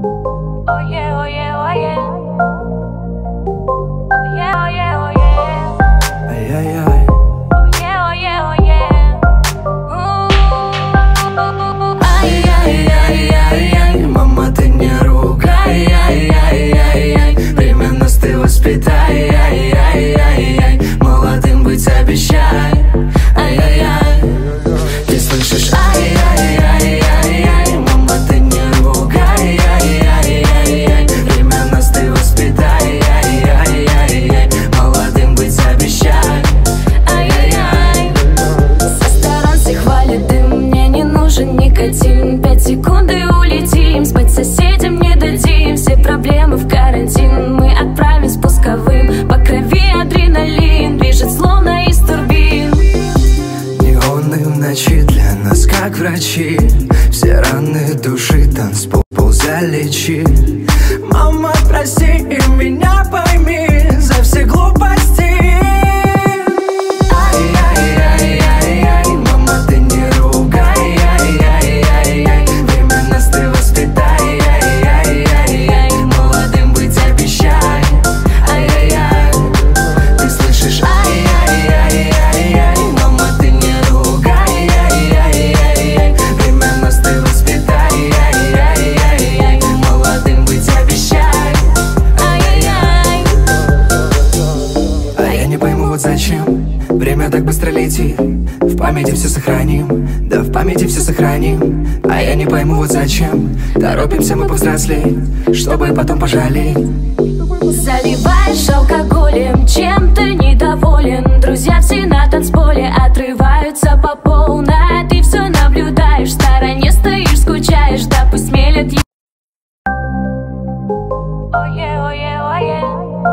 Oh yeah, oh yeah, oh yeah. Oh yeah, oh yeah, oh yeah. Ай-яй-яй. Oh yeah, oh yeah, oh yeah. Ай-яй-яй-яй-яй, мама, ты не ругай. Ай-яй-яй-яй-яй, время нас ты воспитай. Ай-яй-яй-яй, молодым быть обещай. Ай-яй-яй, ты слышишь? Ай-яй-яй-яй-яй, мама, ты не ругай. Ай-яй-яй-яй, время нас ты воспитай. Ай-яй-яй-яй, молодым быть обещай. Ай-яй-яй. Со сторон все хвалят дым, мне не нужен никотин. 5 секунд и улетим, спать соседям не дадим. Все проблемы в карантин, мы отправим спусковым. По крови адреналин движет словно из турбин. Неоны в ночи для нас как врачи, все раны души танцпол залечи. Мама, прости и меня пойми за все глупости. Ай-яй-яй-яй-яй, мама, ты не ругай. Ай-яй-яй-яй, время нас ты воспитай. Ай-яй-яй-яй, молодым быть обещай. Ай-яй-яй, ты слышишь? Ай-яй-яй-яй-яй, мама, ты не ругай. Ай-яй-яй-яй, время нас ты воспитай. Ай-яй-яй-яй, молодым быть обещай. Ай-яй-яй. А я не пойму, вот зачем время так быстро летит. В памяти все сохраним, да в памяти все сохраним. А я не пойму, вот зачем торопимся мы повзрослеть, чтобы потом пожалеть. Заливаешь алкоголем, чем ты недоволен. Друзья все на танцполе отрываются по полной. Ты все наблюдаешь, в стороне стоишь, скучаешь. Да пусть мелет. Oh yeah, oh yeah, oh yeah.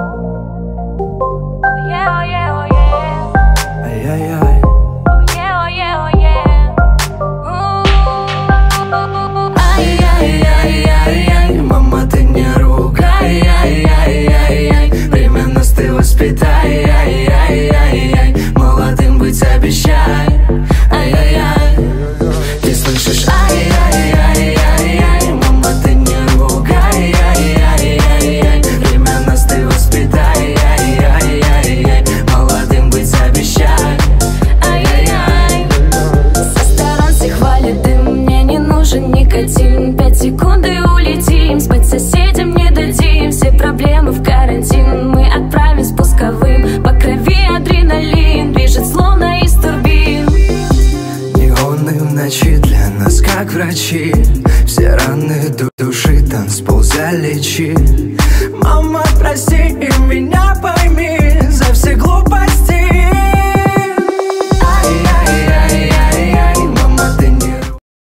Oh yeah, oh yeah, oh yeah. Ай-яй-яй. Oh yeah, oh yeah, oh yeah. Ай-яй-яй-яй-яй, мама, ты не ругай. Ай-яй-яй-яй, время нас ты воспитай. Ай-яй-яй-яй, молодым быть обещай. Ай-яй-яй, ты слышишь? Ай-яй-яй-яй-яй, мама, ты не ругай. Ай-яй-яй-яй, время нас ты воспитай. Ай-яй-яй-яй, молодым быть обещай. Ай-яй-яй. Со сторон все хвалят дым, мне не нужен никотин. 5 секунд и улетим, спать соседям не дадим. Все проблемы в карантин, мы отправим спусковым. По крови адреналин движет словно из турбин. Неоны в ночи для нас как врачи, все раны души танцпол залечи. Мама, прости и меня